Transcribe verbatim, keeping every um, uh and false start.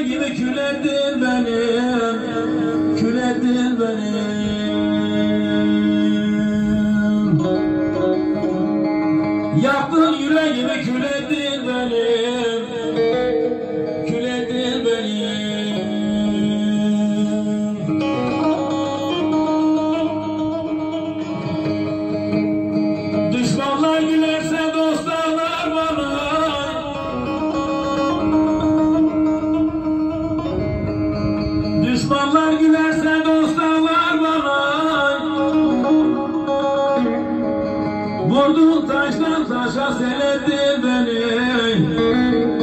yüreğimi kül ettin benim, kül ettin benim. Yaktın yüreğimi kül ettin benim, kül ettin benim. Düşmanlar gülerse dost ağlar bana. Düşmanlar gülerse dost ağlar bana. Vurdun taştan taşa sen ettin beni.